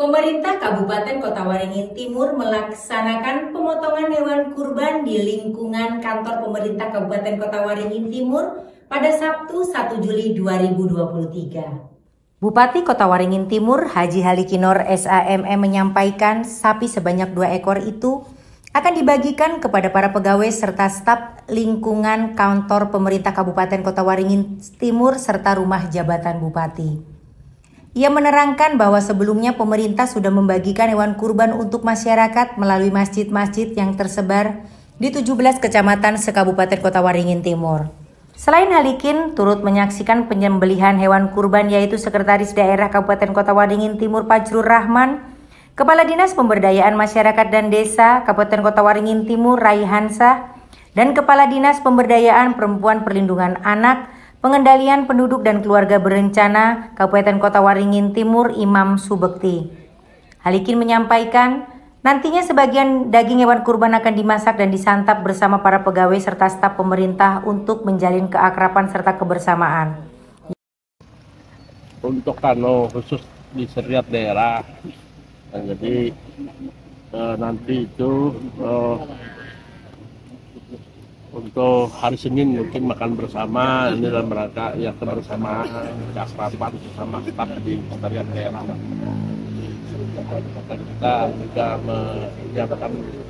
Pemerintah Kabupaten Kota Waringin Timur melaksanakan pemotongan hewan kurban di lingkungan kantor pemerintah Kabupaten Kota Waringin Timur pada Sabtu 1 Juli 2023. Bupati Kota Waringin Timur Haji Halikinor SAMM menyampaikan sapi sebanyak 2 ekor itu akan dibagikan kepada para pegawai serta staf lingkungan kantor pemerintah Kabupaten Kota Waringin Timur serta rumah jabatan Bupati. Ia menerangkan bahwa sebelumnya pemerintah sudah membagikan hewan kurban untuk masyarakat melalui masjid-masjid yang tersebar di 17 kecamatan se-Kabupaten Kota Waringin Timur. Selain Halikin, turut menyaksikan penyembelihan hewan kurban yaitu Sekretaris Daerah Kabupaten Kota Waringin Timur Fajrul Rahman, Kepala Dinas Pemberdayaan Masyarakat dan Desa Kabupaten Kota Waringin Timur Raihansah, dan Kepala Dinas Pemberdayaan Perempuan Perlindungan Anak, Pengendalian Penduduk dan Keluarga Berencana Kabupaten Kota Waringin Timur Imam Subekti. Halikin menyampaikan, nantinya sebagian daging hewan kurban akan dimasak dan disantap bersama para pegawai serta staf pemerintah untuk menjalin keakraban serta kebersamaan. Untuk khusus di setiap daerah, jadi nanti itu untuk hari Senin mungkin makan bersama, ini dalam rangka ya kebersamaan, keakraban bersama staf di setiap daerah. Kita juga menyiapkan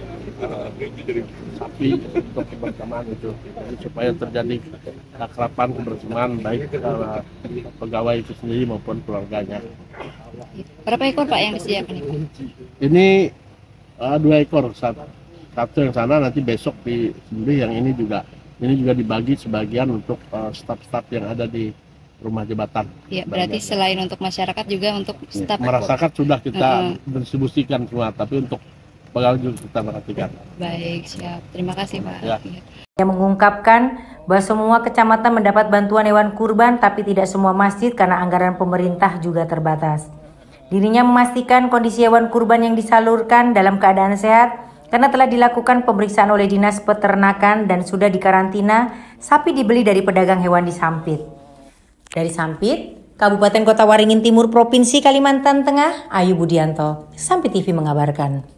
sapi untuk kebersamaan itu, jadi supaya terjadi keakraban kebersamaan baik pegawai itu sendiri maupun keluarganya. Berapa ekor Pak yang disiapkan? Ini 2 ekor, satu yang sana nanti besok disembelih, yang ini juga dibagi sebagian untuk staf-staf yang ada di rumah jabatan. Ya, berarti selain untuk masyarakat juga untuk staf. Masyarakat sudah kita distribusikan semua, tapi untuk pegawai juga kita perhatikan. Baik, siap. Terima kasih Pak. Ya. Yang mengungkapkan bahwa semua kecamatan mendapat bantuan hewan kurban, tapi tidak semua masjid karena anggaran pemerintah juga terbatas. Dirinya memastikan kondisi hewan kurban yang disalurkan dalam keadaan sehat, karena telah dilakukan pemeriksaan oleh Dinas Peternakan dan sudah dikarantina, sapi dibeli dari pedagang hewan di Sampit. Dari Sampit, Kabupaten Kota Waringin Timur, Provinsi Kalimantan Tengah, Ayu Budianto, Sampit TV mengabarkan.